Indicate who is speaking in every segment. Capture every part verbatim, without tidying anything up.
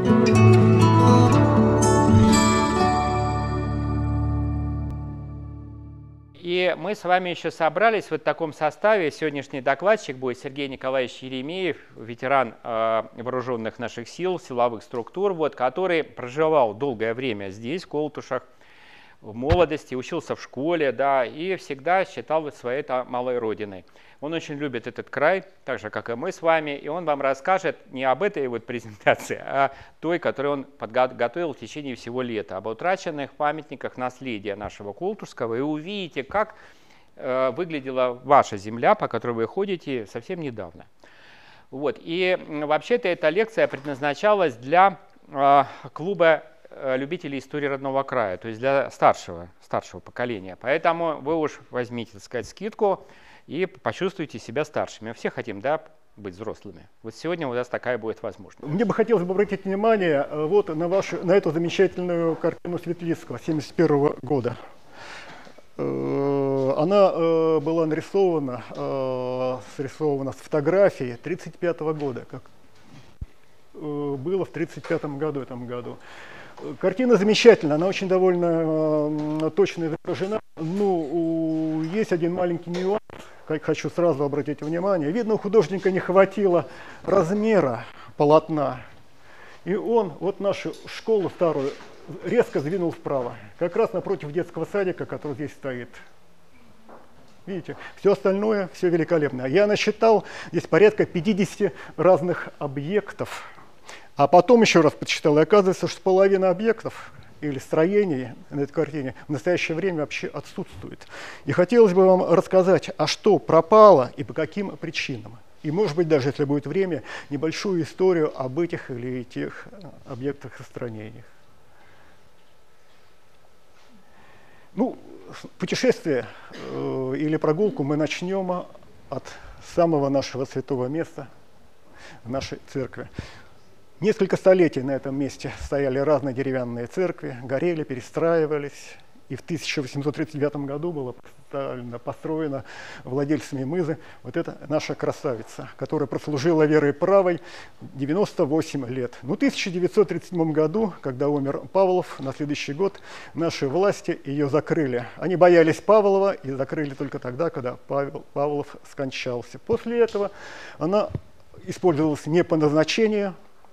Speaker 1: И мы с вами еще собрались в вот таком составе. Сегодняшний докладчик будет Сергей Николаевич Еремеев, ветеран э, вооруженных наших сил, силовых структур, вот, который проживал долгое время здесь, в Колтушах, в молодости, учился в школе, да, и всегда считал своей это малой родиной. Он очень любит этот край, так же, как и мы с вами, и он вам расскажет не об этой вот презентации, а той, которую он подготовил в течение всего лета, об утраченных памятниках наследия нашего Колтушского, и увидите, как э, выглядела ваша земля, по которой вы ходите совсем недавно. Вот. И вообще-то эта лекция предназначалась для э, клуба любителей истории родного края, то есть для старшего, старшего поколения. Поэтому вы уж возьмите, так сказать, скидку и почувствуйте себя старшими. Мы все хотим, да, быть взрослыми. Вот сегодня у нас такая будет возможность.
Speaker 2: Мне бы хотелось бы обратить внимание вот на, вашу, на эту замечательную картину Светлицкого семьдесят первого года. Она была нарисована, срисована с фотографии тридцать пятого года, как было в тридцать пятом году, этом году. Картина замечательная, она очень довольно э, точно изображена. Ну, есть один маленький нюанс, как хочу сразу обратить внимание. Видно, у художника не хватило размера полотна. И он вот нашу школу старую резко сдвинул вправо, как раз напротив детского садика, который здесь стоит. Видите, все остальное, все великолепно. Я насчитал здесь порядка пятидесяти разных объектов. А потом еще раз подсчитал, и оказывается, что половина объектов или строений на этой картине в настоящее время вообще отсутствует. И хотелось бы вам рассказать, а что пропало и по каким причинам. И, может быть, даже если будет время, небольшую историю об этих или тех объектах и строениях. Ну, путешествие э, или прогулку мы начнем от самого нашего святого места, нашей церкви. Несколько столетий на этом месте стояли разные деревянные церкви, горели, перестраивались. И в тысяча восемьсот тридцать девятом году было построено владельцами Мызы вот эта наша красавица, которая прослужила верой правой девяносто восемь лет. Но в тысяча девятьсот тридцать седьмом году, когда умер Павлов, на следующий год наши власти ее закрыли. Они боялись Павлова и закрыли только тогда, когда Павел, Павлов скончался. После этого она использовалась не по назначению,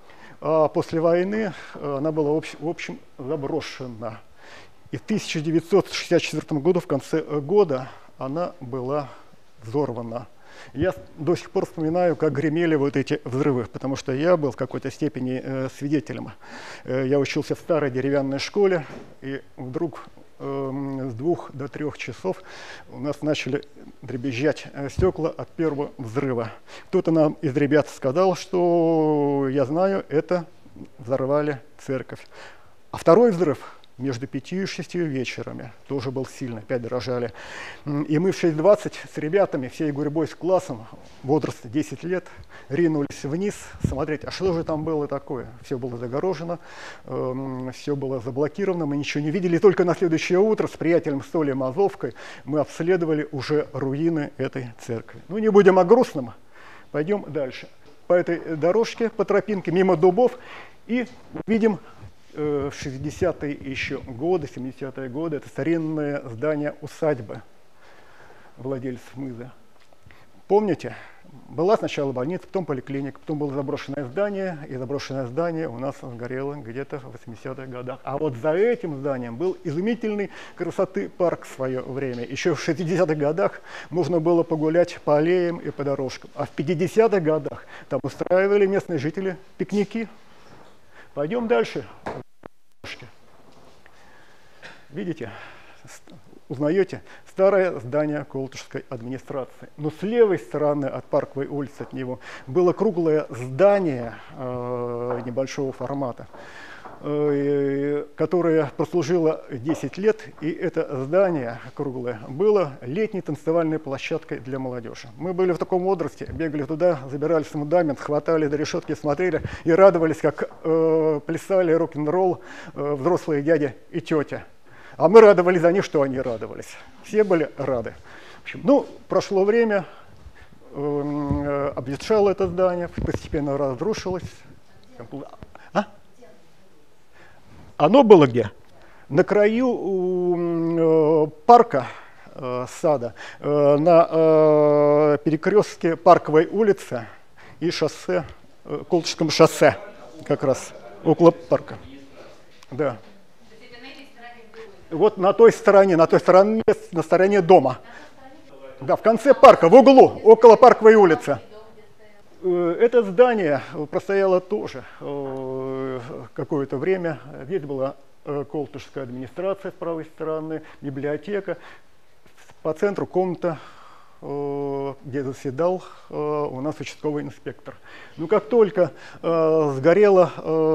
Speaker 2: а после войны она была, в общем, заброшена. И в тысяча девятьсот шестьдесят четвёртом году, в конце года, она была взорвана. Я до сих пор вспоминаю, как гремели вот эти взрывы, потому что я был в какой-то степени э, свидетелем. Э, я учился в старой деревянной школе, и вдруг э, с двух до трех часов у нас начали дребезжать стекла от первого взрыва. Кто-то нам из ребят сказал, что я знаю, это взорвали церковь. А второй взрыв между пятью и шестью вечерами тоже был сильно, опять дрожали. И мы в шесть двадцать с ребятами, всей гурьбой с классом, возраст десять лет, ринулись вниз смотреть, а что же там было такое. Все было загорожено, э, все было заблокировано, мы ничего не видели. И только на следующее утро с приятелем Столем Азовкой мы обследовали уже руины этой церкви. Ну, не будем о грустном, пойдем дальше. По этой дорожке, по тропинке, мимо дубов, и видим в шестидесятые еще годы, семидесятые годы, это старинное здание усадьбы владельцев Мызы. Помните, была сначала больница, потом поликлиника, потом было заброшенное здание, и заброшенное здание у нас сгорело где-то в восьмидесятых годах. А вот за этим зданием был изумительный красоты парк в свое время. Еще в шестидесятых годах можно было погулять по аллеям и по дорожкам. А в пятидесятых годах там устраивали местные жители пикники. Пойдем дальше. Видите, узнаете старое здание Колтушской администрации. Но с левой стороны от Парковой улицы от него было круглое здание э, небольшого формата, э, которое прослужило десять лет. И это здание круглое было летней танцевальной площадкой для молодежи. Мы были в таком возрасте, бегали туда, забирались в фундамент, хватали до решетки, смотрели и радовались, как э, плясали рок-н-ролл э, взрослые дядя и тетя. А мы радовались за них, что они радовались. Все были рады. В общем, ну, прошло время, э, обветшало это здание, постепенно разрушилось. А? Оно было где? На краю парка, сада, на перекрестке Парковой улицы и шоссе, Колтышском шоссе, как раз около парка. Да. Вот на той стороне, на той стороне, на стороне дома. Да, в конце парка, в углу, около Парковой улицы. Это здание простояло тоже какое-то время. Здесь была колтышская администрация с правой стороны, библиотека. По центру комната, где заседал у нас участковый инспектор. Но как только сгорело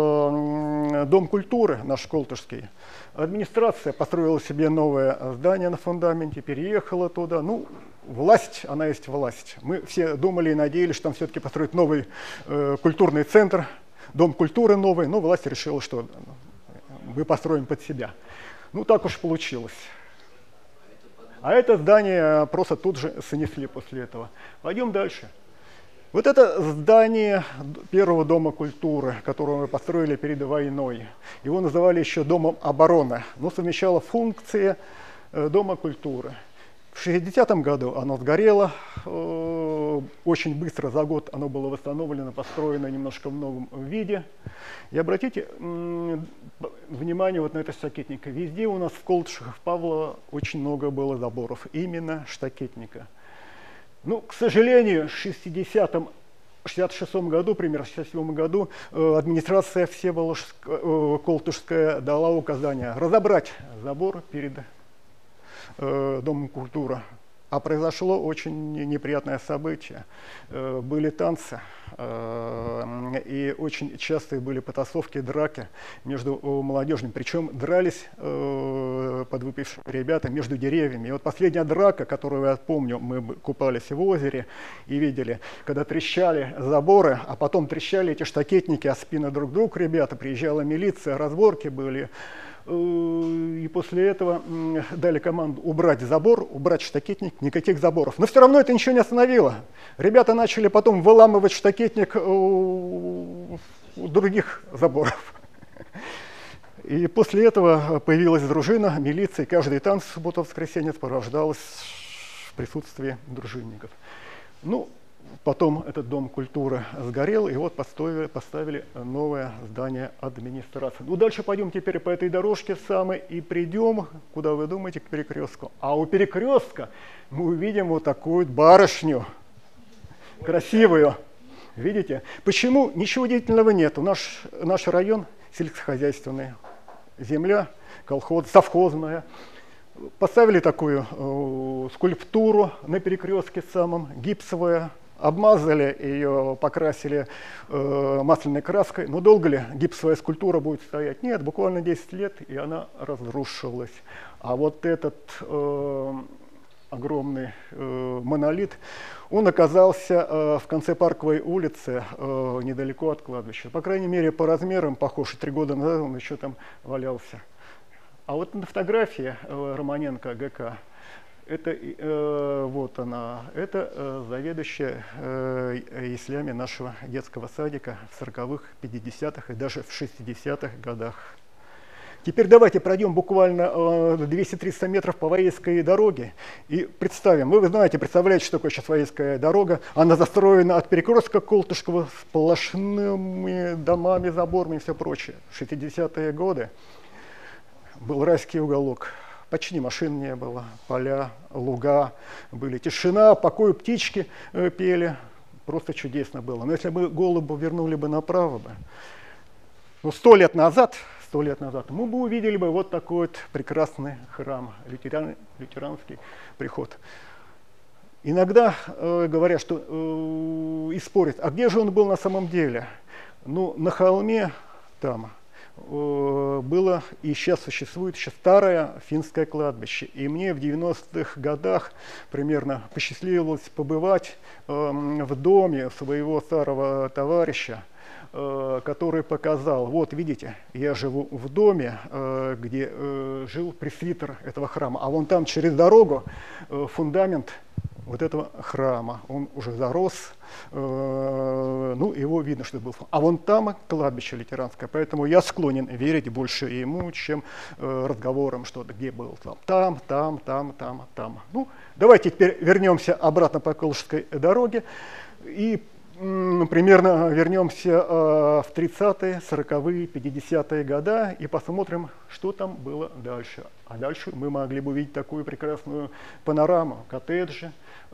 Speaker 2: Дом культуры наш колтышский, администрация построила себе новое здание на фундаменте, переехала туда. Ну, власть, она есть власть. Мы все думали и надеялись, что там все-таки построить новый э, культурный центр, Дом культуры новый, но власть решила, что мы построим под себя. Ну, так уж получилось. А это здание просто тут же снесли после этого. Пойдем дальше. Вот это здание первого Дома культуры, которое мы построили перед войной. Его называли еще Домом обороны, но совмещало функции Дома культуры. В шестидесятом году оно сгорело, очень быстро, за год оно было восстановлено, построено немножко в новом виде. И обратите внимание вот на это штакетника. Везде у нас в Колтышах, в Павлово очень много было заборов, именно штакетника. Ну, к сожалению, в шестидесятом, шестьдесят шестом году, примерно в шестьдесят седьмом году, администрация Всеволожская, Колтышская дала указание разобрать забор перед э, Домом культуры. А произошло очень неприятное событие. Э, были танцы, э, и очень частые были потасовки, драки между молодежью. Причем дрались э, подвыпившие ребята между деревьями. И вот последняя драка, которую я помню, мы купались в озере и видели, когда трещали заборы, а потом трещали эти штакетники о спины друг друга ребята, приезжала милиция, разборки были. И после этого дали команду убрать забор, убрать штакетник, никаких заборов. Но все равно это ничего не остановило. Ребята начали потом выламывать штакетник у других заборов. И после этого появилась дружина, милиция, и каждый танц в субботу-воскресенье сопровождалась в присутствии дружинников. Ну, потом этот Дом культуры сгорел, и вот поставили, поставили новое здание администрации. Ну, дальше пойдем теперь по этой дорожке самой и придем, куда вы думаете, к перекрестку. А у перекрестка мы увидим вот такую барышню, красивую. Видите? Почему? Ничего удивительного нет. Наш, наш район сельскохозяйственный, земля, колхоз, совхозная. Поставили такую э, скульптуру на перекрестке самом, гипсовая. Обмазали ее, покрасили э, масляной краской. Но долго ли гипсовая скульптура будет стоять? Нет, буквально десять лет, и она разрушилась. А вот этот э, огромный э, монолит, он оказался э, в конце Парковой улицы, э, недалеко от кладбища. По крайней мере, по размерам похож, и три года назад он еще там валялся. А вот на фотографии э, Романенко ГК, это э, вот она, это э, заведующая э, яслями нашего детского садика в сороковых, пятидесятых и даже в шестидесятых годах. Теперь давайте пройдем буквально э, двести-триста метров по Воейской дороге и представим. Вы, вы знаете, представляете, что такое сейчас Воейская дорога. Она застроена от перекрестка Колтышского сплошными домами, заборами и все прочее. шестидесятые годы был райский уголок. Почти машин не было, поля, луга были, тишина, покой, птички э, пели, просто чудесно было. Но если бы голову вернули бы направо бы, ну, сто лет назад, сто лет назад, мы бы увидели бы вот такой вот прекрасный храм, лютеран, лютеранский приход. Иногда э, говорят, что э, и спорят, а где же он был на самом деле? Ну, на холме там было и сейчас существует еще старое финское кладбище. И мне в девяностых годах примерно посчастливилось побывать э, в доме своего старого товарища, э, который показал, вот видите, я живу в доме, э, где э, жил пресвитер этого храма, а вон там через дорогу э, фундамент вот этого храма. Он уже зарос, э, ну, его видно, что был. А вон там кладбище лютеранское, поэтому я склонен верить больше ему, чем э, разговорам, что где был там, там, там, там, там, там. Ну, давайте теперь вернемся обратно по Колышской дороге и примерно вернемся э, в тридцатые, сороковые, пятидесятые годы и посмотрим, что там было дальше. А дальше мы могли бы увидеть такую прекрасную панораму, коттеджи, э,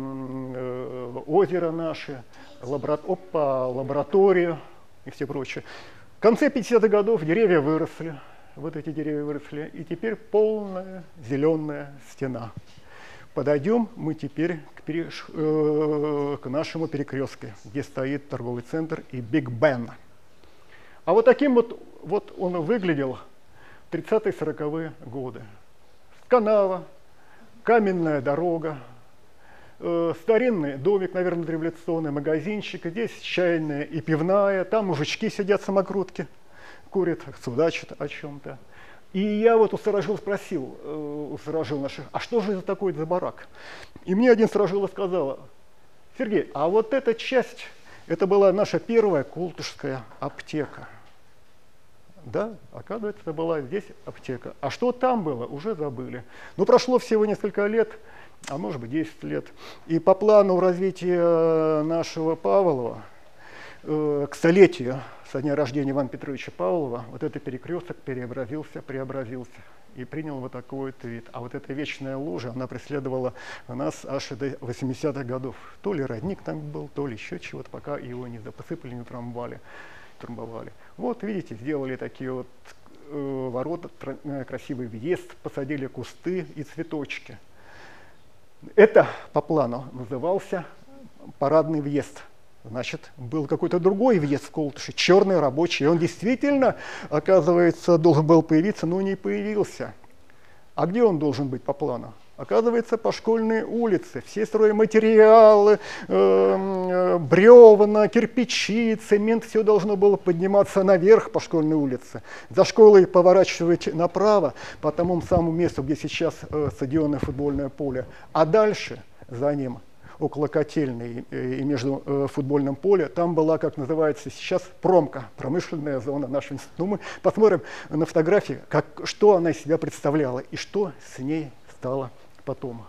Speaker 2: э, озеро наше, лабора... Опа, лабораторию и все прочее. В конце пятидесятых годов деревья выросли, вот эти деревья выросли, и теперь полная зеленая стена. Подойдем мы теперь к, переш... э, к нашему перекрестку, где стоит торговый центр и Биг Бен. А вот таким вот, вот он выглядел в тридцатые сороковые годы. Канава, каменная дорога, э, старинный домик, наверное, революционный магазинчик, здесь чайная и пивная, там мужички сидят самокрутки, курят, судачат о чем-то. И я вот у старожил спросил, у старожил наших, а что же это такое за барак? И мне один старожил сказал: Сергей, а вот эта часть, это была наша первая колтышская аптека. Да, оказывается, это была здесь аптека. А что там было, уже забыли. Ну, прошло всего несколько лет, а может быть десять лет. И по плану развития нашего Павлова, э, к столетию со дня рождения Ивана Петровича Павлова, вот этот перекресток преобразился, преобразился и принял вот такой вот вид. А вот эта вечная лужа, она преследовала нас аж до восьмидесятых годов. То ли родник там был, то ли еще чего-то, пока его не посыпали, не трамбовали. трамбовали. Вот видите, сделали такие вот э, ворота, э, красивый въезд, посадили кусты и цветочки. Это по плану назывался парадный въезд. Значит, был какой-то другой въезд в Колтыши, черный, рабочий. И он действительно, оказывается, должен был появиться, но не появился. А где он должен быть по плану? Оказывается, по Школьной улице. Все стройматериалы, э, бревна, кирпичи, цемент, все должно было подниматься наверх по Школьной улице. За школой поворачивать направо, по тому самому месту, где сейчас э, стадионное футбольное поле. А дальше за ним, около котельной и между э, футбольным полем, там была, как называется сейчас, промка, промышленная зона нашего института. Ну, мы посмотрим на фотографии, как, что она из себя представляла и что с ней стало потом.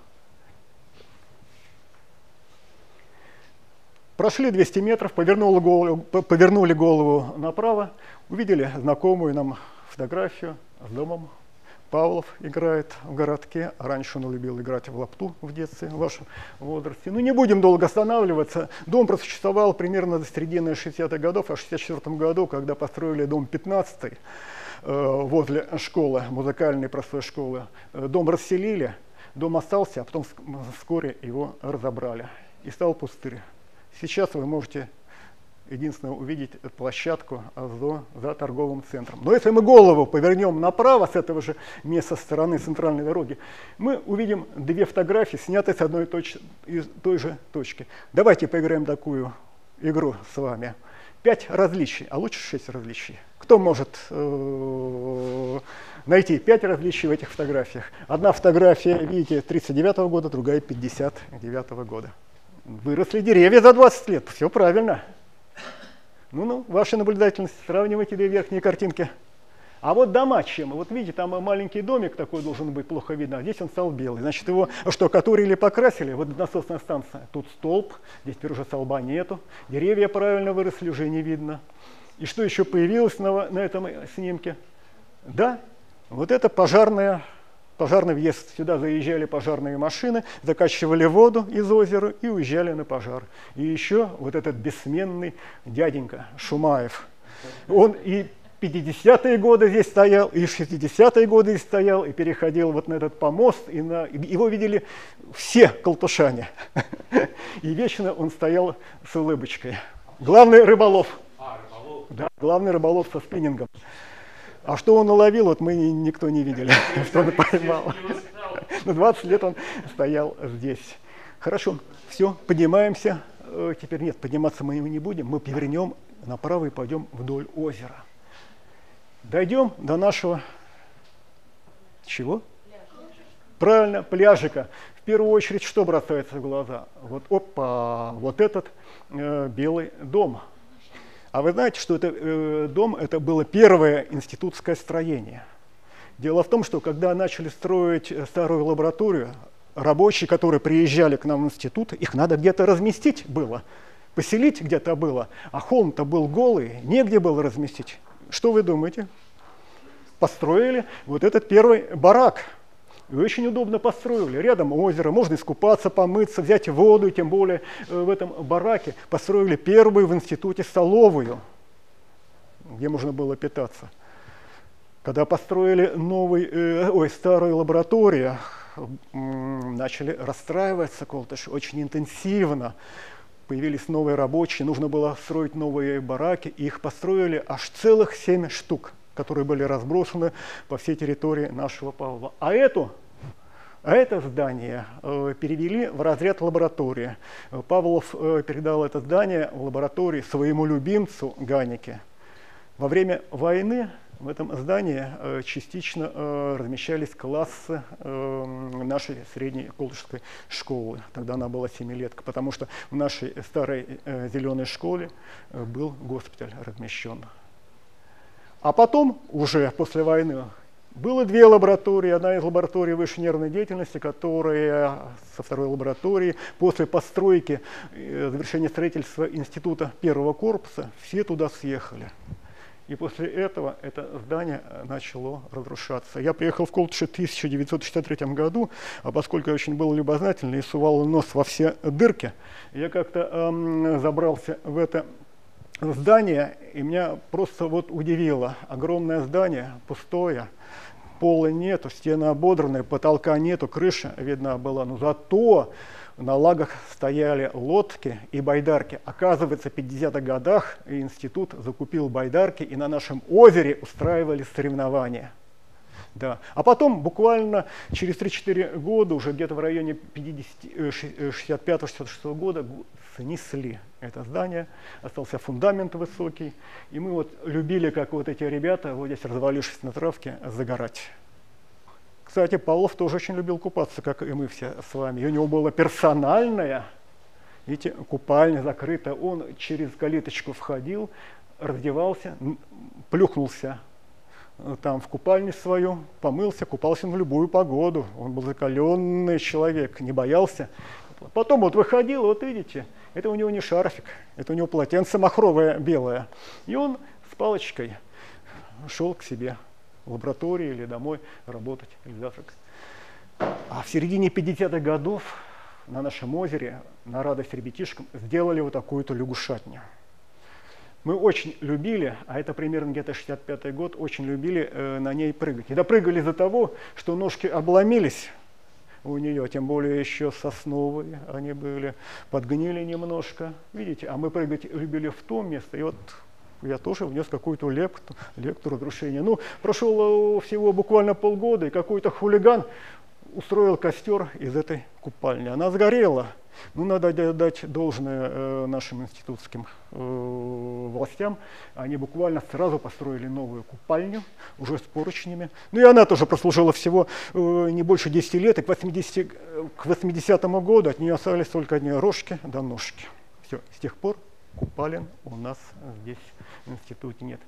Speaker 2: Прошли двести метров, повернули голову, повернули голову направо, увидели знакомую нам фотографию с домом. Павлов играет в городке, раньше он любил играть в лапту в детстве, в вашем возрасте. Ну, не будем долго останавливаться. Дом просуществовал примерно до середины шестидесятых годов, а в шестьдесят четвёртом году, когда построили дом пятнадцатый э, возле школы, музыкальной простой школы, э, дом расселили, дом остался, а потом вскоре его разобрали. И стал пустырь. Сейчас вы можете единственное увидеть площадку за, за торговым центром. Но если мы голову повернем направо с этого же места, со стороны центральной дороги, мы увидим две фотографии, снятые с одной точ, из той же точки. Давайте поиграем такую игру с вами. Пять различий, а лучше шесть различий. Кто может э, найти пять различий в этих фотографиях? Одна фотография, видите, тридцать девятого года, другая пятьдесят девятого года. Выросли деревья за двадцать лет, все правильно. Ну-ну, ваша наблюдательность, сравнивайте две верхние картинки. А вот дома чем? Вот видите, там маленький домик такой должен быть, плохо видно, а здесь он стал белый. Значит, его штукатурили, покрасили, вот насосная станция. Тут столб, здесь теперь уже столба нету, деревья правильно выросли, уже не видно. И что еще появилось на, на этом снимке? Да, вот это пожарная... Пожарный въезд. Сюда заезжали пожарные машины, закачивали воду из озера и уезжали на пожар. И еще вот этот бессменный дяденька Шумаев. Он и пятидесятые годы здесь стоял, и шестидесятые годы здесь стоял, и переходил вот на этот помост. И на... Его видели все колтушане. И вечно он стоял с улыбочкой. Главный рыболов. А, рыболов. Да, главный рыболов со спиннингом. А что он уловил, вот мы никто не видели, что он поймал. На двадцать лет он стоял здесь. Хорошо, все, поднимаемся. Теперь нет, подниматься мы не будем. Мы повернем направо и пойдем вдоль озера. Дойдем до нашего... Чего? Правильно, пляжика. в первую очередь что бросается в глаза? Вот, опа, вот этот э, белый дом. А вы знаете, что это э, дом, это было первое институтское строение. Дело в том, что когда начали строить старую лабораторию, рабочие, которые приезжали к нам в институт, их надо где-то разместить было, поселить где-то было, а холм-то был голый, негде было разместить. Что вы думаете? Построили вот этот первый барак. И очень удобно построили. Рядом озеро, можно искупаться, помыться, взять воду, и тем более в этом бараке построили первую в институте столовую, где можно было питаться. Когда построили новый, э, ой, старую лабораторию, начали расстраиваться Колтыш очень интенсивно. Появились новые рабочие, нужно было строить новые бараки, и их построили аж целых семь штук, которые были разбросаны по всей территории нашего Павлова. А, эту, а это здание э, перевели в разряд лаборатории. Павлов э, передал это здание в лаборатории своему любимцу Ганике. Во время войны в этом здании э, частично э, размещались классы э, нашей средней колтышской школы. Тогда она была семилетка, потому что в нашей старой э, зеленой школе э, был госпиталь размещен. А потом, уже после войны, было две лаборатории. Одна из лабораторий высшей нервной деятельности, которая со второй лаборатории после постройки, э, завершения строительства института первого корпуса, все туда съехали. И после этого это здание начало разрушаться. Я приехал в Колтыш в тысяча девятьсот шестьдесят третьем году, а поскольку я очень был любознательный и сувал нос во все дырки, я как-то эм, забрался в это здание, и меня просто вот удивило. Огромное здание, пустое, пола нету, стены ободранные, потолка нету, крыша видна была, но зато на лагах стояли лодки и байдарки. Оказывается, в пятидесятых годах институт закупил байдарки, и на нашем озере устраивали соревнования. Да. А потом, буквально через три-четыре года, уже где-то в районе шестьдесят пятого — шестьдесят шестого года, снесли это здание, остался фундамент высокий, и мы вот любили, как вот эти ребята, вот здесь развалившись на травке, загорать. Кстати, Павлов тоже очень любил купаться, как и мы все с вами. И у него была персональная, видите, купальня закрыта. Он через калиточку входил, раздевался, плюхнулся там в купальню свою, помылся, купался в любую погоду. Он был закаленный человек, не боялся. Потом вот выходил, вот видите, это у него не шарфик, это у него полотенце махровое белое. И он с палочкой шел к себе в лаборатории или домой работать, или завтракать. А в середине пятидесятых годов на нашем озере, на радость ребятишкам, сделали вот такую-то лягушатню. Мы очень любили, а это примерно где-то шестьдесят пятый год, очень любили э, на ней прыгать. И допрыгали из-за того, что ножки обломились у нее, тем более еще сосновые они были, подгнили немножко, видите, а мы прыгать любили в то место, и вот я тоже внес какую-то лепту, лепту разрушения. Ну, прошло всего буквально полгода, и какой-то хулиган устроил костер из этой купальни. Она сгорела. Ну, надо дать должное э, нашим институтским э, властям. Они буквально сразу построили новую купальню, уже с поручнями. Ну, и она тоже прослужила всего э, не больше десяти лет, и к, восьмидесятому, к восьмидесятому году от нее остались только одни рожки да ножки. Все, с тех пор купалин у нас здесь в институте нет.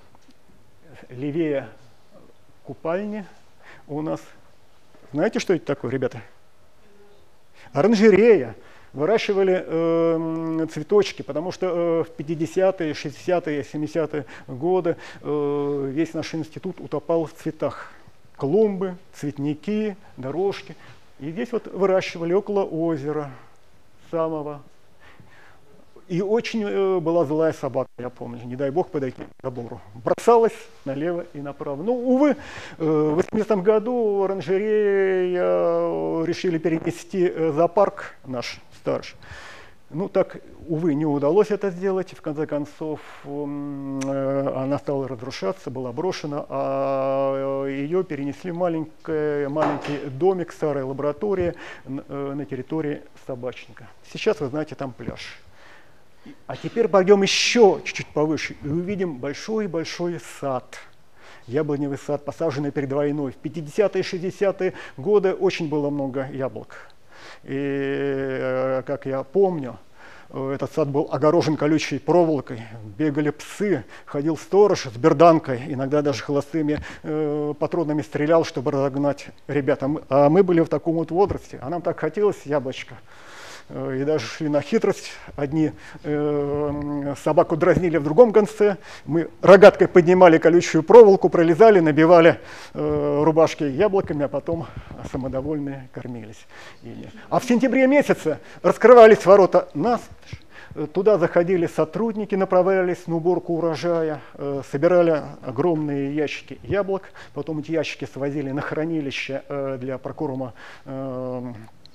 Speaker 2: Левее купальни у нас, знаете, что это такое, ребята? Оранжерея. Выращивали э, цветочки, потому что э, в пятидесятые, шестидесятые, семидесятые годы э, весь наш институт утопал в цветах. Клумбы, цветники, дорожки. И здесь вот выращивали около озера самого. И очень э, была злая собака, я помню, не дай бог подойти к забору. Бросалась налево и направо. Ну, увы, э, в восьмидесятом году оранжерея решили перенести э, зоопарк наш старший. Ну, так, увы, не удалось это сделать. В конце концов, э, она стала разрушаться, была брошена, а ее перенесли в маленький, маленький домик, старая лаборатория э, на территории собачника. Сейчас, вы знаете, там пляж. А теперь пойдем еще чуть-чуть повыше и увидим большой-большой сад. Яблоневый сад, посаженный перед войной. В пятидесятые, шестидесятые годы очень было много яблок. И, как я помню, этот сад был огорожен колючей проволокой, бегали псы, ходил сторож с берданкой, иногда даже холостыми э, патронами стрелял, чтобы разогнать ребят. А мы были в таком вот возрасте, а нам так хотелось яблочко. И даже шли на хитрость. Одни э, собаку дразнили в другом конце. Мы рогаткой поднимали колючую проволоку, пролезали, набивали э, рубашки яблоками, а потом самодовольные кормились ими. А в сентябре месяце раскрывались ворота настежь. Туда заходили сотрудники, направлялись на уборку урожая, э, собирали огромные ящики яблок. Потом эти ящики свозили на хранилище э, для прокорма э,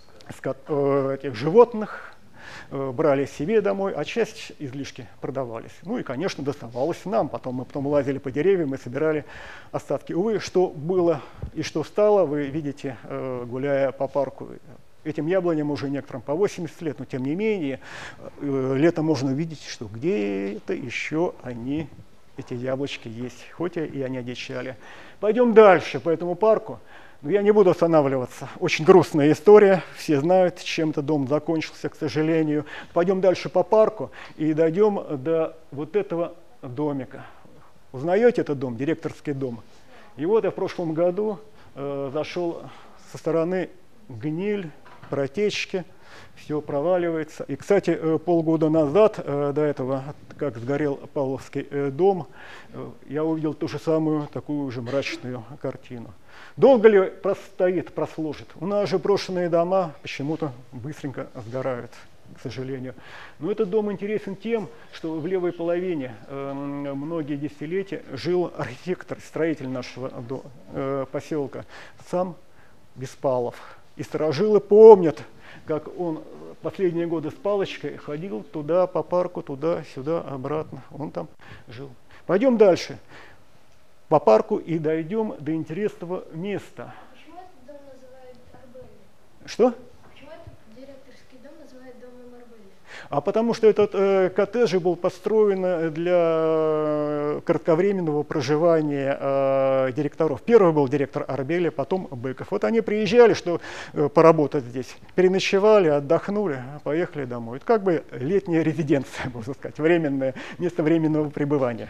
Speaker 2: этих животных, брали себе домой, а часть излишки продавались. Ну и, конечно, доставалось нам. Потом мы потом лазили по деревьям и собирали остатки. Увы, что было и что стало, вы видите, гуляя по парку. Этим яблоням уже некоторым по восемьдесят лет, но тем не менее, летом можно увидеть, что где-то еще они, эти яблочки есть, хоть и они одичали. Пойдем дальше по этому парку. Но я не буду останавливаться. Очень грустная история. Все знают, чем этот дом закончился, к сожалению. Пойдем дальше по парку и дойдем до вот этого домика. Узнаете этот дом, директорский дом? И вот я в прошлом году э, зашел со стороны гниль, протечки, все проваливается. И, кстати, э, полгода назад, э, до этого, как сгорел Павловский э, дом, э, я увидел ту же самую, такую же мрачную картину. Долго ли простоит, прослужит? У нас же брошенные дома почему-то быстренько сгорают, к сожалению. Но этот дом интересен тем, что в левой половине э, многие десятилетия жил архитектор, строитель нашего до, э, поселка, сам Беспалов. И старожилы помнят, как он последние годы с палочкой ходил туда по парку, туда-сюда, обратно. Он там жил. Пойдем дальше по парку и дойдем до интересного места.
Speaker 3: Почему этот дом называют Арбели?
Speaker 2: Что?
Speaker 3: Почему этот директорский дом называют домом Арбели?
Speaker 2: А потому что этот э, коттедж был построен для кратковременного проживания э, директоров. Первый был директор Арбели, потом Быков. Вот они приезжали, что э, поработать здесь, переночевали, отдохнули, поехали домой. Это как бы летняя резиденция, можно сказать, временное место временного пребывания.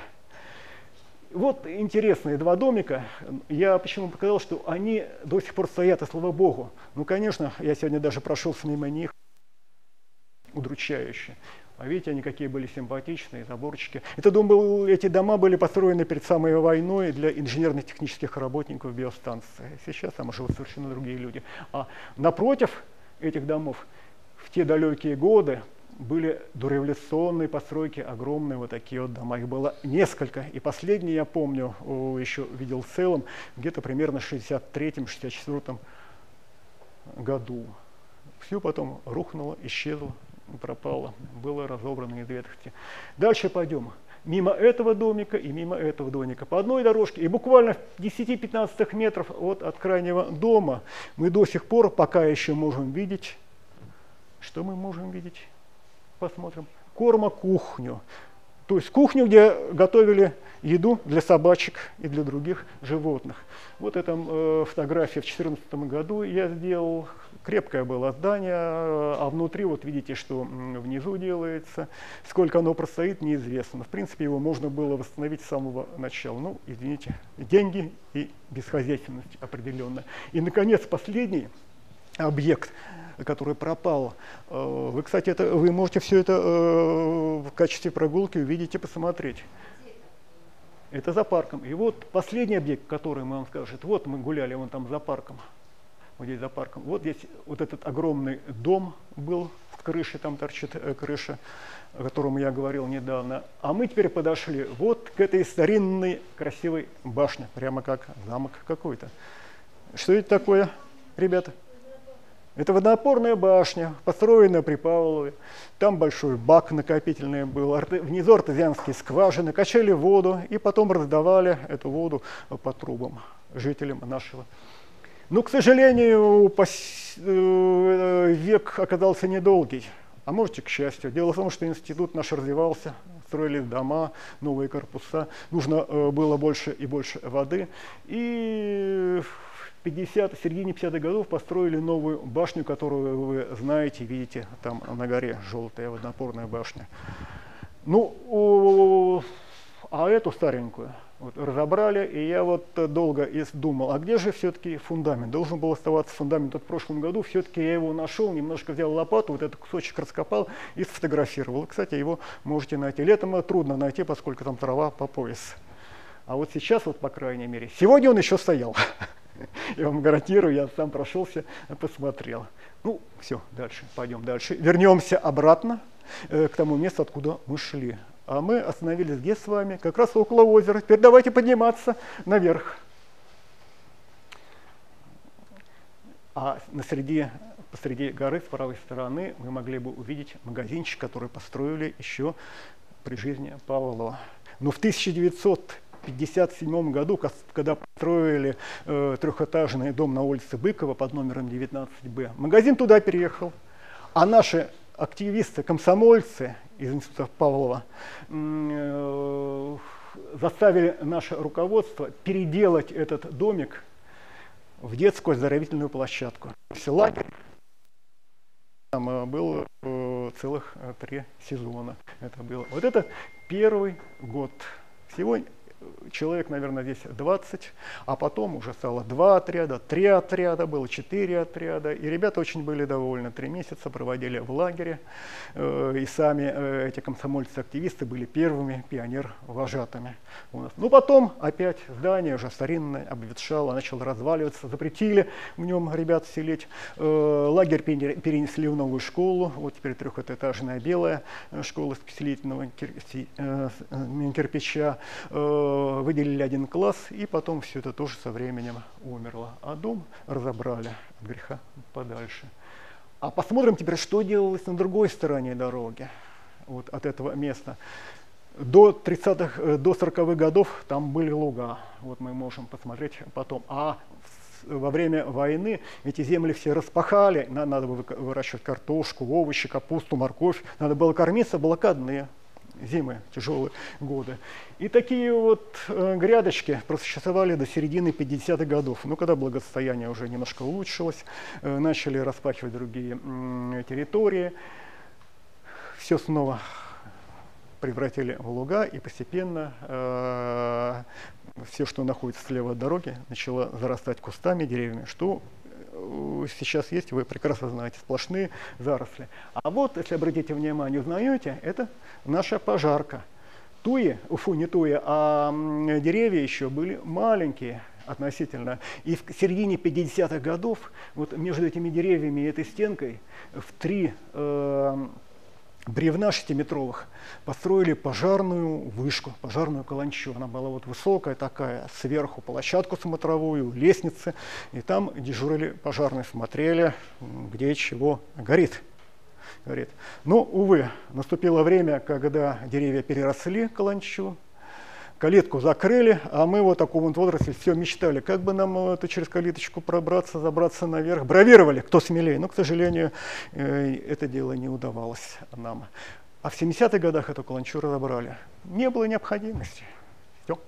Speaker 2: Вот интересные два домика. Я почему показал, что они до сих пор стоят, и слава богу. Ну, конечно, я сегодня даже прошелся мимо них, удручающе. А видите, они какие были симпатичные, заборчики. Этот дом был, эти дома были построены перед самой войной для инженерно-технических работников биостанции. Сейчас там живут совершенно другие люди. А напротив этих домов в те далекие годы были дореволюционные постройки, огромные вот такие вот дома. Их было несколько. И последний, я помню, еще видел в целом, где-то примерно в шестьдесят третьем — шестьдесят четвёртом году. Все потом рухнуло, исчезло, пропало, было разобрано из ветхости. Дальше пойдем. Мимо этого домика и мимо этого домика. По одной дорожке. И буквально в десяти-пятнадцати метров от, от крайнего дома мы до сих пор пока еще можем видеть. Что мы можем видеть? Посмотрим. Кормокухню. То есть кухню, где готовили еду для собачек и для других животных. Вот эта э, фотография в две тысячи четырнадцатом году я сделал. Крепкое было здание, а внутри вот видите, что внизу делается. Сколько оно простоит, неизвестно. В принципе, его можно было восстановить с самого начала. Ну, извините, деньги и бесхозяйственность определенно. И, наконец, последний объект, который пропал. Вы, кстати, это, вы можете все это э, в качестве прогулки увидеть и посмотреть. Это за парком. И вот последний объект, который мы вам скажем, вот мы гуляли вон там за парком. Вот здесь за парком. Вот здесь вот этот огромный дом был с крышей, там торчит э, крыша, о котором я говорил недавно. А мы теперь подошли вот к этой старинной красивой башне, прямо как замок какой-то. Что это такое, ребята? Это водонапорная башня, построенная при Павлове. Там большой бак накопительный был, внизу артезианские скважины, качали воду и потом раздавали эту воду по трубам жителям нашего. Но, к сожалению, век оказался недолгий, а может и к счастью. Дело в том, что институт наш развивался, строились дома, новые корпуса, нужно было больше и больше воды. И в пятидесятых, в середине пятидесятых годов построили новую башню, которую вы знаете, видите, там на горе желтая водонапорная башня. Ну, о, а эту старенькую вот, разобрали, и я вот долго думал, а где же все-таки фундамент? Должен был оставаться фундамент. Вот в прошлом году все-таки я его нашел, немножко взял лопату, вот этот кусочек раскопал и сфотографировал. Кстати, его можете найти. Летом трудно найти, поскольку там трава по пояс. А вот сейчас, вот по крайней мере, сегодня он еще стоял. Я вам гарантирую, я сам прошелся, посмотрел. Ну, все, дальше, пойдем дальше. Вернемся обратно э, к тому месту, откуда мы шли. А мы остановились где с вами? Как раз около озера. Теперь давайте подниматься наверх. А на среди, посреди горы с правой стороны мы могли бы увидеть магазинчик, который построили еще при жизни Павлова. Но в тысяча девятьсот пятьдесят седьмом году, когда построили э, трехэтажный дом на улице Быкова под номером девятнадцать Б, магазин туда переехал, а наши активисты, комсомольцы из института Павлова э, заставили наше руководство переделать этот домик в детскую оздоровительную площадку. Лагерь там было э, целых э, три сезона. Это было. Вот это первый год. Всего человек, наверное, здесь двадцать, а потом уже стало два отряда, три отряда, было четыре отряда, и ребята очень были довольны. Три месяца проводили в лагере, э, и сами э, эти комсомольцы-активисты были первыми пионер-вожатыми у нас. Ну, потом опять здание уже старинное, обветшало, начало разваливаться, запретили в нем ребят селить. Э, лагерь перенесли в новую школу, вот теперь трехэтажная белая школа из киселительного кир э, кирпича. Э, выделили один класс, и потом все это тоже со временем умерло. А дом разобрали от греха подальше. А посмотрим теперь, что делалось на другой стороне дороги, вот от этого места. До тридцатых, до сороковых годов там были луга. Вот мы можем посмотреть потом. А во время войны эти земли все распахали. Надо было выращивать картошку, овощи, капусту, морковь. Надо было кормиться, блокадные зимы, тяжелые годы. И такие вот э, грядочки просуществовали до середины пятидесятых годов. Ну, когда благосостояние уже немножко улучшилось, э, начали распахивать другие э, территории, все снова превратили в луга, и постепенно э, все, что находится слева от дороги, начало зарастать кустами, деревьями, что сейчас есть, вы прекрасно знаете, сплошные заросли. А вот, если обратите внимание, узнаете, это наша пожарка. Туи, фу, не туи, а деревья еще были маленькие относительно. И в середине пятидесятых годов вот между этими деревьями и этой стенкой в три э, бревна шестиметровых построили пожарную вышку, пожарную каланчу. Она была вот высокая такая, сверху площадку смотровую, лестницы. И там дежурили пожарные, смотрели, где чего горит. горит. Но, увы, наступило время, когда деревья переросли каланчу, калитку закрыли, а мы вот в таком вот возрасте все мечтали, как бы нам это через калиточку пробраться, забраться наверх. Бравировали, кто смелее, но, к сожалению, это дело не удавалось нам. А в семидесятых годах эту каланчу разобрали. Не было необходимости. Все.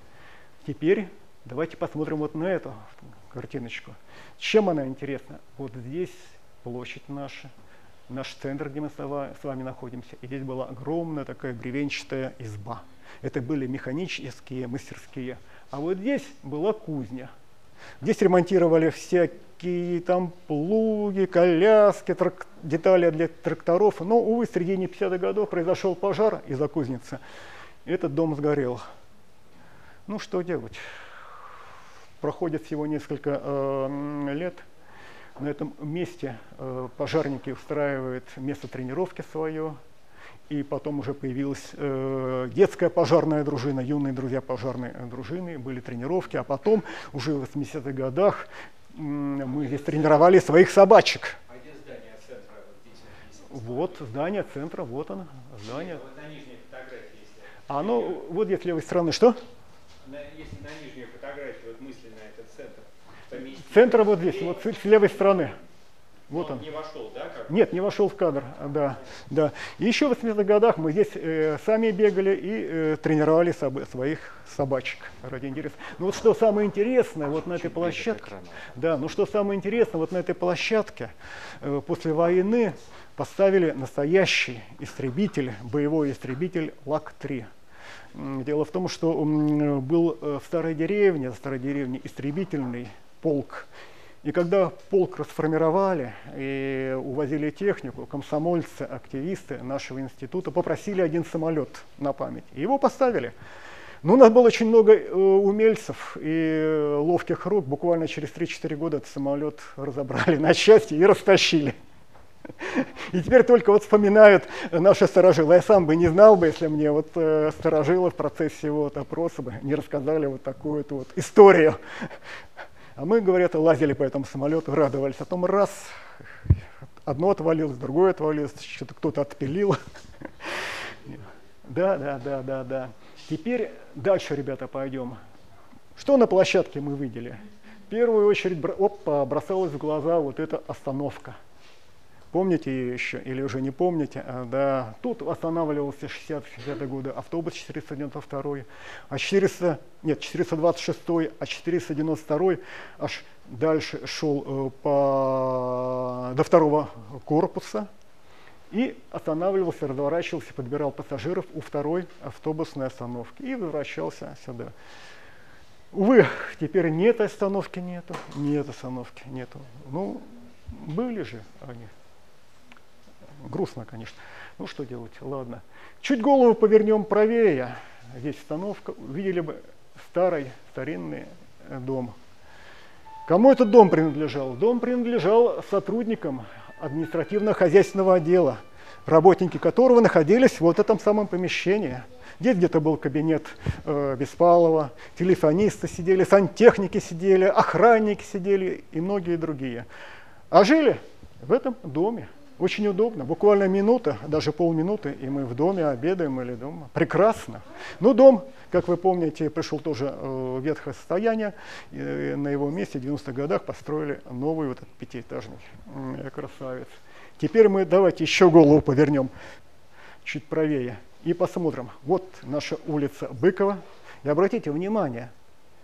Speaker 2: Теперь давайте посмотрим вот на эту картиночку. Чем она интересна? Вот здесь площадь наша, наш центр, где мы с вами находимся. И здесь была огромная такая бревенчатая изба. Это были механические мастерские. А вот здесь была кузня. Здесь ремонтировали всякие там плуги, коляски, трак... детали для тракторов. Но, увы, в середине пятидесятых годов произошел пожар из-за кузницы. Этот дом сгорел. Ну, что делать? Проходит всего несколько э, лет. На этом месте э, пожарники устраивают место тренировки свое. И потом уже появилась э, детская пожарная дружина, юные друзья пожарной дружины, были тренировки. А потом, уже в восьмидесятых годах, э, мы здесь тренировали своих собачек.
Speaker 1: А где здание центра?
Speaker 2: Вот здание центра, вот оно. Здание.
Speaker 1: Вот на нижней фотографии. Если
Speaker 2: а ну, вот здесь с левой стороны что?
Speaker 1: На, если на нижней фотографии, вот мысленно этот центр поместить.
Speaker 2: Центр вот здесь, вот с, с левой стороны. Вот он.
Speaker 1: Он не вошел, да? Как?
Speaker 2: Нет, не вошел в кадр, да, да. И еще в восьмидесятых годах мы здесь э, сами бегали и э, тренировали соб своих собачек ради интереса. Ну вот что самое интересное вот на этой площадке, да, ну что самое интересное вот на этой площадке э, после войны поставили настоящий истребитель, боевой истребитель Лак три. Дело в том, что был в старой деревне, в старой деревне истребительный полк. И когда полк расформировали и увозили технику, комсомольцы, активисты нашего института попросили один самолет на память. И его поставили. Но у нас было очень много умельцев и ловких рук. Буквально через три-четыре года этот самолет разобрали на части и растащили. И теперь только вот вспоминают наши старожилы. Я сам бы не знал бы, если мне вот э, старожилы в процессе вот опроса бы не рассказали вот такую вот историю. А мы, говорят, лазили по этому самолету, радовались. А потом раз, одно отвалилось, другое отвалилось, что-то кто-то отпилил. Да, да, да, да, да. Теперь дальше, ребята, пойдем. Что на площадке мы видели? В первую очередь, опа, бросалась в глаза вот эта остановка. Помните ее еще или уже не помните? Да, тут останавливался шестидесятые годы автобус четыреста девяносто второй, а четыреста, нет, четыреста двадцать шестой, а четыреста девяносто второй аж дальше шел э, по, до второго корпуса и останавливался, разворачивался, подбирал пассажиров у второй автобусной остановки и возвращался сюда. Увы, теперь нет остановки, нету, нет остановки, нету. Ну, были же они. Грустно, конечно. Ну, что делать? Ладно. Чуть голову повернем правее. Здесь остановка. Увидели бы старый, старинный дом. Кому этот дом принадлежал? Дом принадлежал сотрудникам административно-хозяйственного отдела, работники которого находились в вот этом самом помещении. Здесь где-то был кабинет э, Беспалова, телефонисты сидели, сантехники сидели, охранники сидели и многие другие. А жили в этом доме. Очень удобно, буквально минута, даже полминуты, и мы в доме обедаем или дома. Прекрасно. Но дом, как вы помните, пришел тоже э, в ветхое состояние. И на его месте в девяностых годах построили новый вот этот пятиэтажный э, красавец. Теперь мы давайте еще голову повернем чуть правее и посмотрим. Вот наша улица Быкова. И обратите внимание,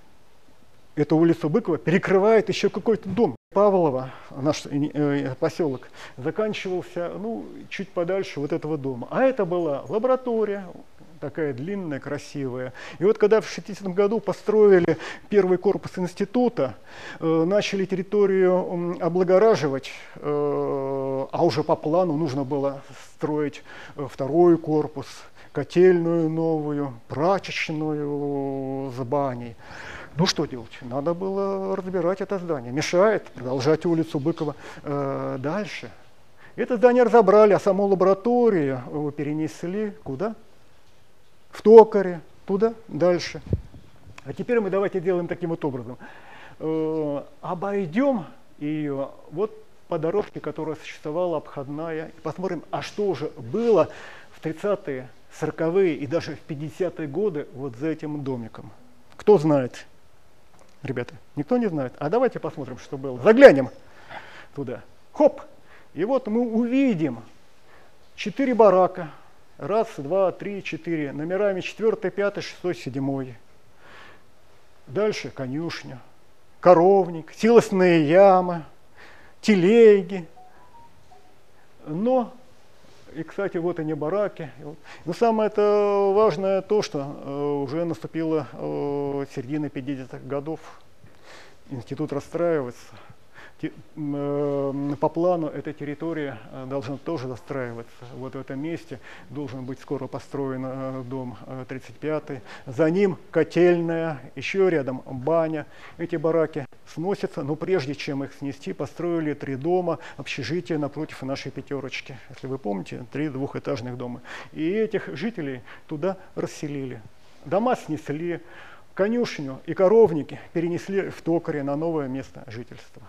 Speaker 2: эту улицу Быкова перекрывает еще какой-то дом. Павлова, наш э, поселок, заканчивался ну, чуть подальше вот этого дома. А это была лаборатория, такая длинная, красивая. И вот когда в шестидесятом году построили первый корпус института, э, начали территорию э, облагораживать, э, а уже по плану нужно было строить э, второй корпус, котельную новую, прачечную с баней. Ну что делать? Надо было разбирать это здание. Мешает продолжать улицу Быкова э, дальше. Это здание разобрали, а саму лабораторию перенесли куда? В Токаре, туда, дальше. А теперь мы давайте делаем таким вот образом. Э, обойдем ее вот по дорожке, которая существовала, обходная. И посмотрим, а что же было в тридцатые, сороковые и даже в пятидесятые годы вот за этим домиком. Кто знает? Ребята, никто не знает. А давайте посмотрим, что было. Заглянем туда. Хоп! И вот мы увидим четыре барака. Раз, два, три, четыре. Номерами четвертый, пятый, шестой, седьмой. Дальше конюшня, коровник, силосные ямы, телеги. Но, и, кстати, вот они бараки. Но самое это важное то, что э, уже наступила э, середина пятидесятых годов. Институт расстраивается. Те, э, по плану эта территория э, должна тоже застраиваться. Вот в этом месте должен быть скоро построен э, дом э, тридцать пятый. За ним котельная, еще рядом баня. Эти бараки сносятся, но прежде чем их снести, построили три дома, общежития напротив нашей пятерочки. Если вы помните, три двухэтажных дома. И этих жителей туда расселили. Дома снесли, конюшню и коровники перенесли в Токаре на новое место жительства.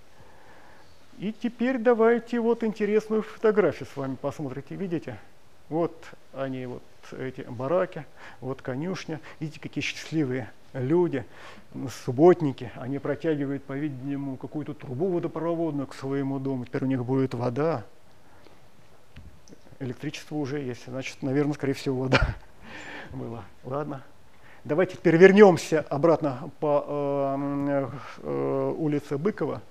Speaker 2: И теперь давайте вот интересную фотографию с вами посмотрите. Видите? Вот они, вот эти бараки, вот конюшня. Видите, какие счастливые люди, субботники. Они протягивают, по-видимому, какую-то трубу водопроводную к своему дому. Теперь у них будет вода. Электричество уже есть, значит, наверное, скорее всего, вода была. Ладно. Давайте теперь вернемся обратно по э, э, улице Быкова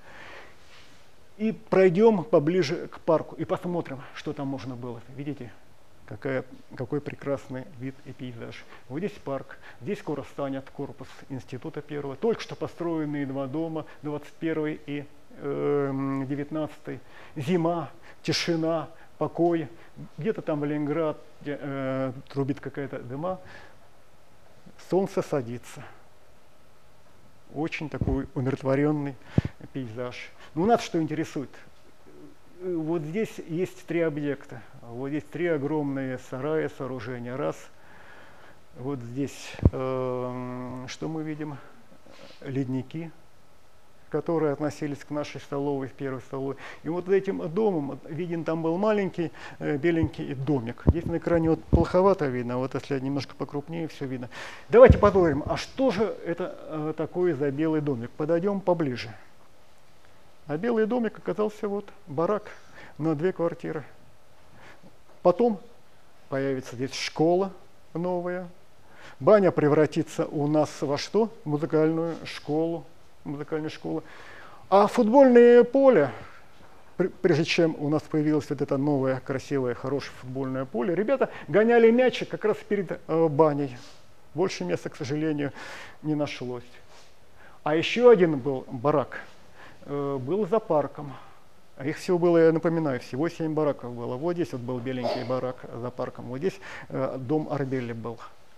Speaker 2: и пройдем поближе к парку и посмотрим, что там можно было. Видите, какая, какой прекрасный вид и пейзаж. Вот здесь парк, здесь скоро станет корпус института первого. Только что построенные два дома, двадцать первый и э, девятнадцатый. Зима, тишина, покой. Где-то там в Ленинграде э, трубит какая-то дыма. Солнце садится. Очень такой умиротворенный пейзаж. Но нас что интересует? Вот здесь есть три объекта. Вот здесь три огромные сарая, сооружения. Раз. Вот здесь э, что мы видим? Ледники, которые относились к нашей столовой, в первой столовой. И вот этим домом, виден там был маленький э, беленький домик. Здесь на экране вот плоховато видно, вот если немножко покрупнее, все видно. Давайте посмотрим, а что же это э, такое за белый домик? Подойдем поближе. А белый домик оказался вот барак на две квартиры. Потом появится здесь школа новая. Баня превратится у нас во что? В музыкальную школу. Музыкальная школа. А футбольное поле, прежде чем у нас появилось вот это новое, красивое, хорошее футбольное поле, ребята гоняли мячик как раз перед э, баней. Больше места, к сожалению, не нашлось. А еще один был барак, э, был за парком. Их всего было, я напоминаю, всего семь бараков было. Вот здесь вот был беленький барак за парком, вот здесь э, дом Арбели был.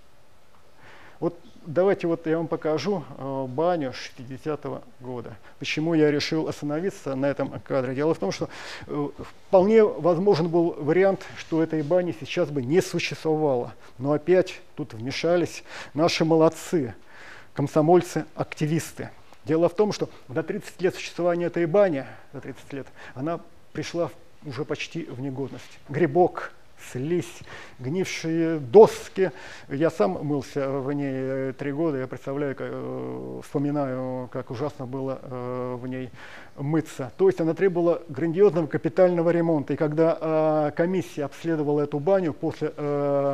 Speaker 2: Вот давайте вот я вам покажу э, баню шестидесятого года. Почему я решил остановиться на этом кадре? Дело в том, что э, вполне возможен был вариант, что этой бани сейчас бы не существовало. Но опять тут вмешались наши молодцы, комсомольцы-активисты. Дело в том, что за тридцать лет существования этой бани, за тридцать лет, она пришла уже почти в негодность. Грибок, слизь, гнившие доски. Я сам мылся в ней три года, я представляю, как, э, вспоминаю, как ужасно было э, в ней мыться. То есть она требовала грандиозного капитального ремонта. И когда э, комиссия обследовала эту баню после э,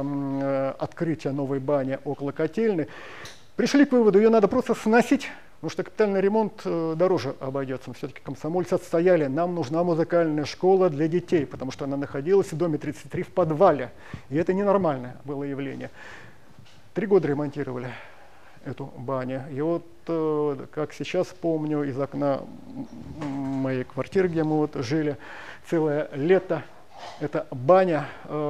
Speaker 2: э, открытия новой бани около котельной, пришли к выводу, ее надо просто сносить. Потому что капитальный ремонт э, дороже обойдется. Все-таки комсомольцы отстояли. Нам нужна музыкальная школа для детей, потому что она находилась в доме тридцать три в подвале. И это ненормальное было явление. Три года ремонтировали эту баню. И вот, э, как сейчас помню, из окна моей квартиры, где мы вот жили, целое лето эта баня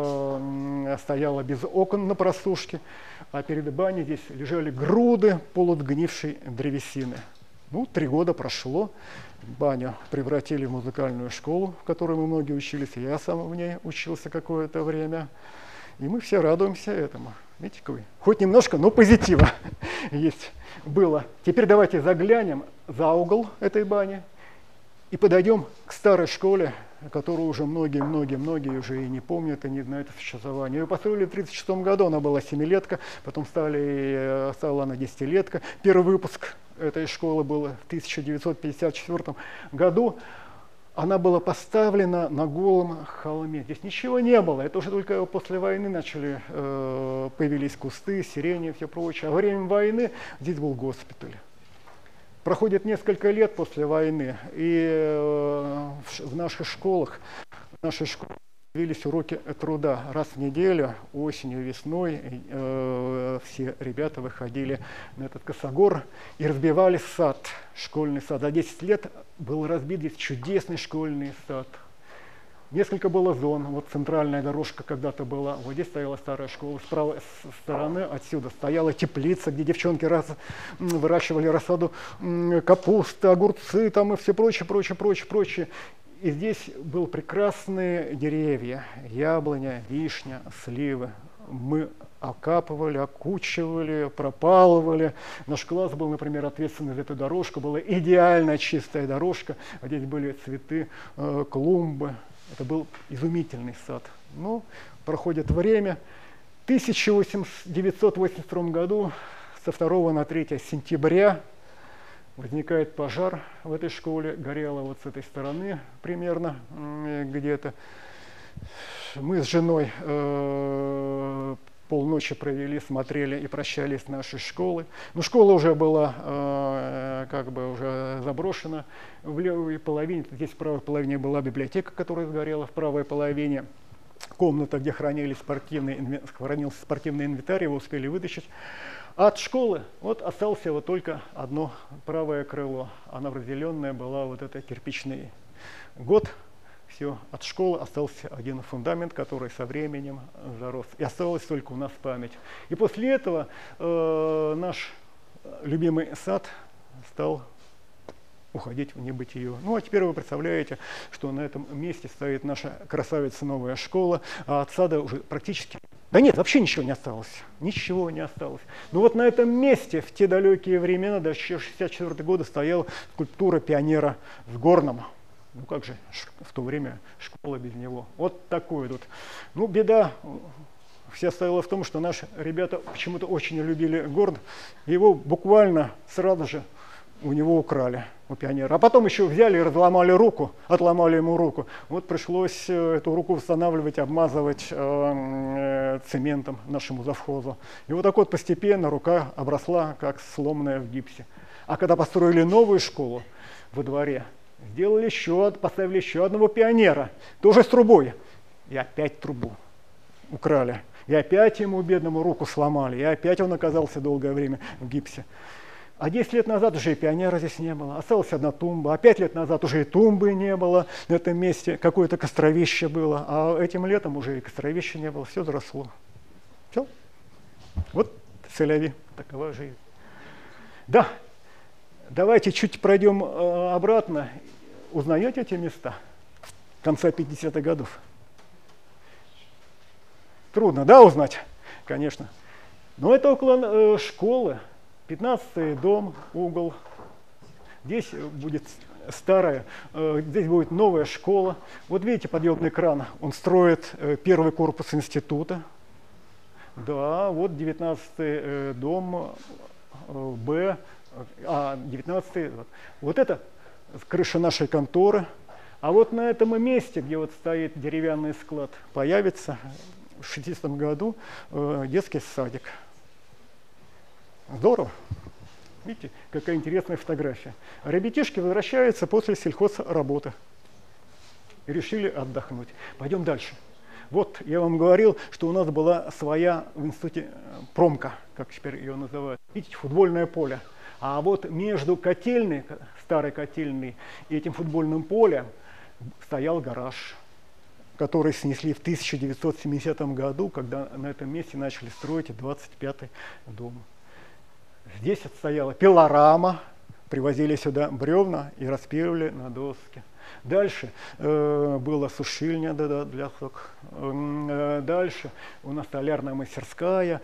Speaker 2: э, стояла без окон на просушке. А перед баней здесь лежали груды полусгнившей древесины. Ну, три года прошло, баню превратили в музыкальную школу, в которой мы многие учились, и я сам в ней учился какое-то время. И мы все радуемся этому. Видите, какой? Хоть немножко, но позитива есть было. Теперь давайте заглянем за угол этой бани и подойдем к старой школе, которую уже многие-многие-многие уже и не помнят, и не знают о существовании. Ее построили в тридцать шестом году, она была семилетка, потом стали, стала она десятилетка. Первый выпуск этой школы был в тысяча девятьсот пятьдесят четвёртом году. Она была поставлена на голом холме. Здесь ничего не было, это уже только после войны начали, э, появились кусты, сирени и все прочее. А во время войны здесь был госпиталь. Проходит несколько лет после войны, и э, в наших школах, в нашей школе появились уроки труда. Раз в неделю, осенью, весной, э, все ребята выходили на этот косогор и разбивали сад, школьный сад. За десять лет был разбит здесь чудесный школьный сад. Несколько было зон, вот центральная дорожка когда-то была, вот здесь стояла старая школа, с правой стороны отсюда стояла теплица, где девчонки раз, выращивали рассаду капусты, огурцы там и все прочее, прочее, прочее, прочее. И здесь были прекрасные деревья, яблоня, вишня, сливы. Мы окапывали, окучивали, пропалывали. Наш класс был, например, ответственный за эту дорожку, была идеально чистая дорожка, здесь были цветы, клумбы. Это был изумительный сад. Ну, проходит время. В тысяча девятьсот восемьдесят втором году со второго на третье сентября возникает пожар в этой школе. Горело вот с этой стороны примерно где-то. Мы с женой э, полночи провели, смотрели и прощались с нашей школой. Но школа уже была э, как бы уже заброшена. В левой половине, здесь в правой половине была библиотека, которая сгорела, в правой половине комната, где хранились спортивные, хранился спортивный инвентарь, его успели вытащить. А от школы вот остался вот только одно правое крыло. Она разделенная была, вот это кирпичный год. Все, от школы остался один фундамент, который со временем зарос. И осталась только у нас память. И после этого э, наш любимый сад стал уходить в небытие. Ну а теперь вы представляете, что на этом месте стоит наша красавица новая школа, а от сада уже практически... Да нет, вообще ничего не осталось. Ничего не осталось. Но вот на этом месте в те далекие времена, до шестьдесят четвёртого года, стояла скульптура пионера с Горном. Ну как же в то время школа без него? Вот такой вот. Ну беда вся стояла в том, что наши ребята почему-то очень любили Горн. Его буквально сразу же у него украли, у пионера. А потом еще взяли и разломали руку, отломали ему руку. Вот пришлось эту руку восстанавливать, обмазывать э, цементом нашему завхозу. И вот так вот постепенно рука обросла, как сломанная в гипсе. А когда построили новую школу во дворе, сделали еще, поставили еще одного пионера, тоже с трубой. И опять трубу украли. И опять ему, бедному, руку сломали. И опять он оказался долгое время в гипсе. А десять лет назад уже и пионера здесь не было. Осталась одна тумба. А пять лет назад уже и тумбы не было. На этом месте какое-то костровище было. А этим летом уже и костровища не было. Все заросло. Все. Вот Сель-Ави. Такова жизнь. Да. Давайте чуть пройдем э, обратно. Узнаете эти места конца пятидесятых годов? Трудно, да, узнать? Конечно. Но это около э, школы. пятнадцатый дом, угол. Здесь будет старая, э, здесь будет новая школа. Вот видите подъемный кран, он строит э, первый корпус института. Да, вот девятнадцатый э, дом, э, Б, а девятнадцатый. Вот. Вот это крыша нашей конторы. А вот на этом месте, где вот стоит деревянный склад, появится в шестидесятом году э, детский садик. Здорово. Видите, какая интересная фотография. Ребятишки возвращаются после сельхозработы и решили отдохнуть. Пойдем дальше. Вот я вам говорил, что у нас была своя в институте промка, как теперь ее называют. Видите, футбольное поле. А вот между котельной, старой котельной, и этим футбольным полем стоял гараж, который снесли в тысяча девятьсот семидесятом году, когда на этом месте начали строить двадцать пятый дом. Здесь отстояла пилорама, привозили сюда бревна и распиливали на доске. Дальше э, была сушильня да, для сок. Э, дальше у нас столярная мастерская,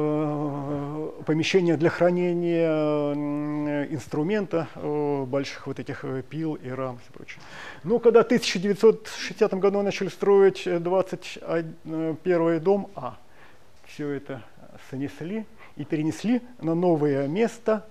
Speaker 2: э, помещение для хранения э, инструмента, э, больших вот этих э, пил и рам и прочее. Но когда в тысяча девятьсот шестидесятом году начали строить двадцать первый дом, а все это снесли и перенесли на новое место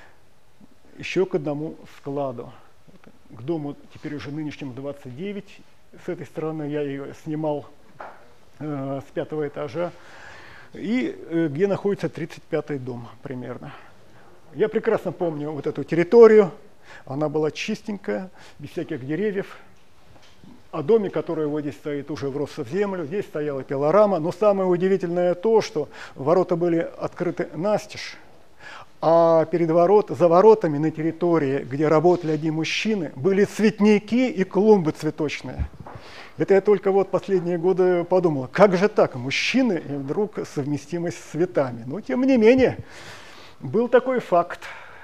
Speaker 2: еще к одному складу. К дому теперь уже нынешнему двадцать девять. С этой стороны я ее снимал э, с пятого этажа. И э, где находится тридцать пятый дом примерно. Я прекрасно помню вот эту территорию. Она была чистенькая, без всяких деревьев. О доме, который вот здесь стоит, уже врос в землю. Здесь стояла пилорама. Но самое удивительное то, что ворота были открыты настежь. А перед ворот, за воротами на территории, где работали одни мужчины, были цветники и клумбы цветочные. Это я только вот последние годы подумал, как же так, мужчины и вдруг совместимость с цветами. Но тем не менее, был такой факт.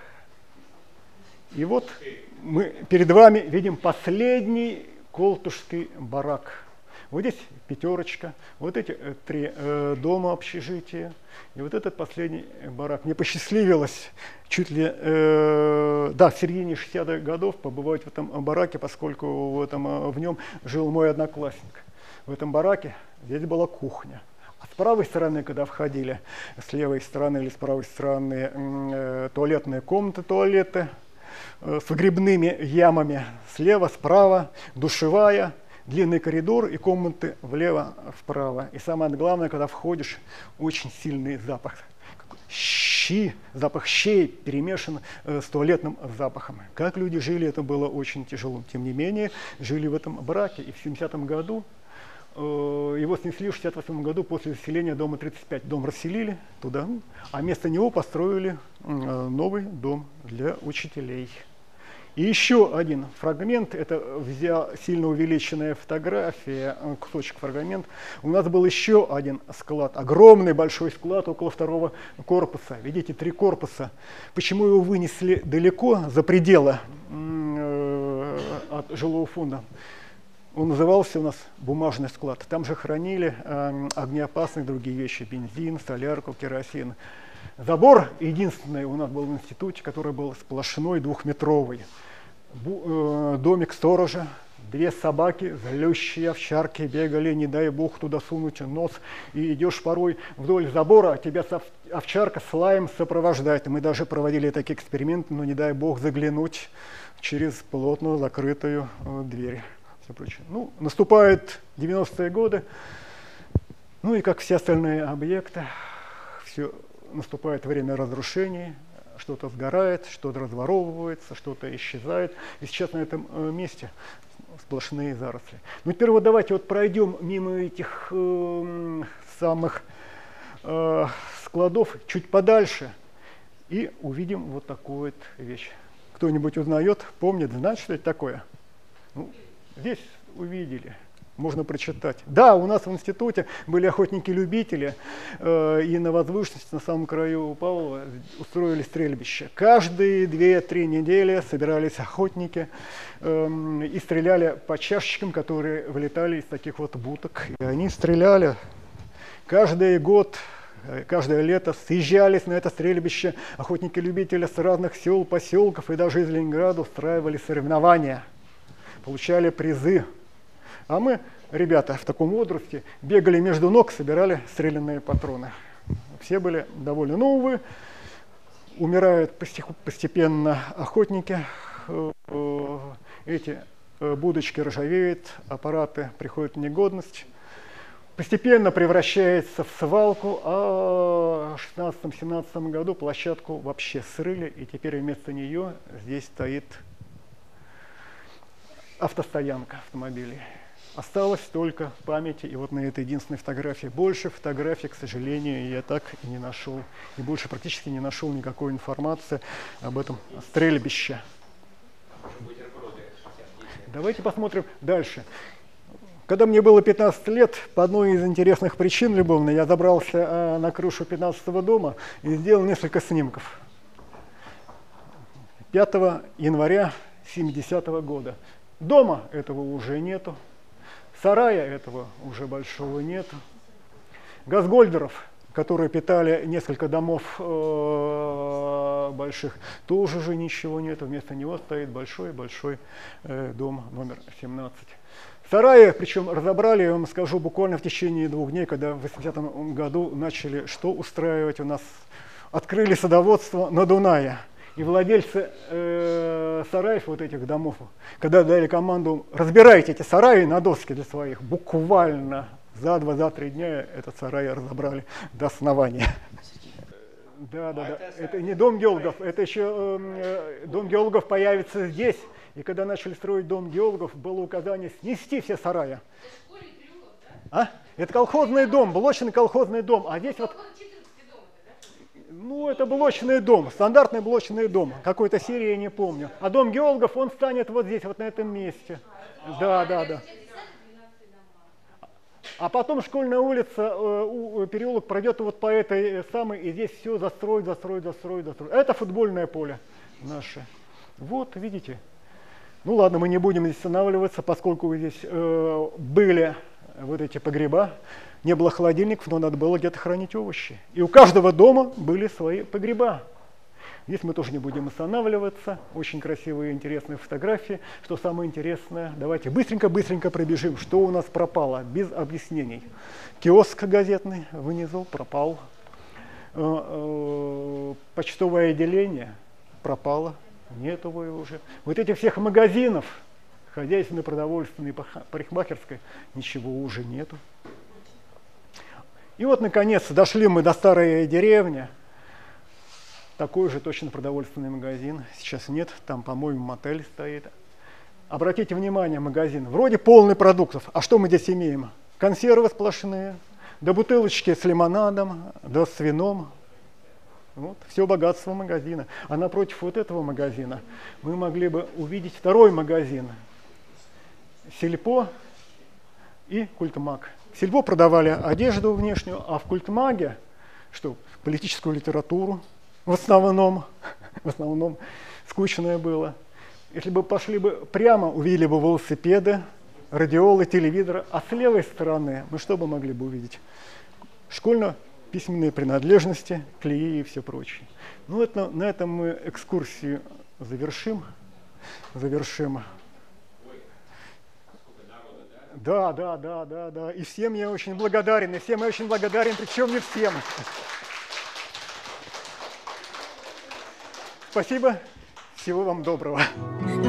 Speaker 2: И вот мы перед вами видим последний колтушский барак. Вот здесь пятерочка, вот эти э, три э, дома общежития, и вот этот последний барак. Мне посчастливилось чуть ли, э, да, в середине шестидесятых годов побывать в этом бараке, поскольку в, этом, в нем жил мой одноклассник. В этом бараке здесь была кухня. А с правой стороны, когда входили, с левой стороны или с правой стороны э, туалетные комнаты, туалеты э, с выгребными ямами. Слева, справа душевая, длинный коридор и комнаты влево-вправо. И самое главное, когда входишь, очень сильный запах. Щи, запах щей перемешан э, с туалетным запахом. Как люди жили, это было очень тяжело. Тем не менее, жили в этом бараке. И в семидесятом году его снесли в шестьдесят восьмом году после заселения дома тридцать пять. Дом расселили туда, а вместо него построили новый дом для учителей. И еще один фрагмент, это взял сильно увеличенная фотография, кусочек фрагмент. У нас был еще один склад, огромный большой склад около второго корпуса. Видите, три корпуса. Почему его вынесли далеко, за пределы э, от жилого фонда? Он назывался у нас бумажный склад. Там же хранили э, огнеопасные другие вещи: бензин, солярку, керосин. Забор единственный у нас был в институте, который был сплошной, двухметровый. Бу, э, домик сторожа, две собаки, злющие овчарки, бегали, не дай бог туда сунуть нос. И идешь порой вдоль забора, а тебя овчарка с лаем сопровождает. И мы даже проводили такие эксперименты, но не дай бог заглянуть через плотно закрытую э, дверь. Ну, наступают девяностые годы, ну и как все остальные объекты, все, наступает время разрушений, что-то сгорает, что-то разворовывается, что-то исчезает. И сейчас на этом э, месте сплошные заросли. Ну теперь вот давайте вот пройдем мимо этих э, самых э, складов чуть подальше и увидим вот такую вот вещь. Кто-нибудь узнает, помнит, знает, что это такое? Ну, здесь увидели, можно прочитать. Да, у нас в институте были охотники-любители, э, и на возвышенности, на самом краю Павлова, устроили стрельбище. Каждые две-три недели собирались охотники э, и стреляли по чашечкам, которые вылетали из таких вот будок. И они стреляли каждый год. Каждое лето съезжались на это стрельбище охотники-любители с разных сел, поселков и даже из Ленинграда устраивали соревнования. Получали призы. А мы, ребята, в таком возрасте бегали между ног, собирали стрелянные патроны. Все были довольны. Но, увы, умирают постепенно охотники. Эти будочки ржавеют, аппараты приходят в негодность. Постепенно превращается в свалку, а в шестнадцатом-семнадцатом году площадку вообще срыли, и теперь вместо нее здесь стоит автостоянка автомобилей. Осталось только в памяти, и вот на этой единственной фотографии. Больше фотографий, к сожалению, я так и не нашел. И больше практически не нашел никакой информации об этом стрельбище. Давайте посмотрим дальше. Когда мне было пятнадцать лет, по одной из интересных причин любовной, я забрался э, на крышу пятнадцатого дома и сделал несколько снимков. пятого января семидесятого года. Дома этого уже нету, сарая этого уже большого нету. Газгольдеров, которые питали несколько домов э, больших, тоже же ничего нету. Вместо него стоит большой-большой э, дом номер семнадцать. Сараи, причем разобрали, я вам скажу, буквально в течение двух дней, когда в восьмидесятом году начали что устраивать у нас. Открыли садоводство на Дунае. И владельцы э, сараев вот этих домов, когда дали команду разбирайте эти сараи на доски для своих, буквально за два-три дня этот сарай разобрали до основания. Да, да, да. Это не дом геологов, это еще э, дом геологов появится здесь. И когда начали строить дом геологов, было указание снести все сараи. А? Это колхозный дом, блочный колхозный дом. А здесь вот... Ну, это блочный дом, стандартный блочный дом. Какой-то серии я не помню. А дом геологов, он станет вот здесь, вот на этом месте. Да, да, да. А потом школьная улица, э, переулок пройдет вот по этой самой, и здесь все застроить, застроить, застроить, застроить. Это футбольное поле наше. Вот, видите. Ну ладно, мы не будем здесь останавливаться, поскольку вы здесь э, были вот эти погреба. Не было холодильников, но надо было где-то хранить овощи. И у каждого дома были свои погреба. Здесь мы тоже не будем останавливаться. Очень красивые и интересные фотографии. Что самое интересное, давайте быстренько-быстренько пробежим, что у нас пропало, без объяснений. Киоск газетный внизу пропал. Почтовое отделение пропало. Нет его уже. Вот этих всех магазинов, хозяйственной, продовольственной, парикмахерской, ничего уже нету. И вот, наконец, дошли мы до старой деревни. Такой же точно продовольственный магазин. Сейчас нет, там, по-моему, мотель стоит. Обратите внимание, магазин вроде полный продуктов. А что мы здесь имеем? Консервы сплошные, да бутылочки с лимонадом, да с вином. Вот, все богатство магазина. А напротив вот этого магазина мы могли бы увидеть второй магазин. Сельпо и Культмаг. В Сельпо продавали одежду внешнюю, а в Культмаге что? Политическую литературу. В основном, в основном скучное было. Если бы пошли бы прямо, увидели бы велосипеды, радиолы, телевизоры, а с левой стороны мы что бы могли бы увидеть? Школьно-письменные принадлежности, клеи и все прочее. Ну, это, на этом мы экскурсию завершим. Завершим. Да, да, да, да, да. И всем я очень благодарен, и всем я очень благодарен, причем не всем. Спасибо, всего вам доброго.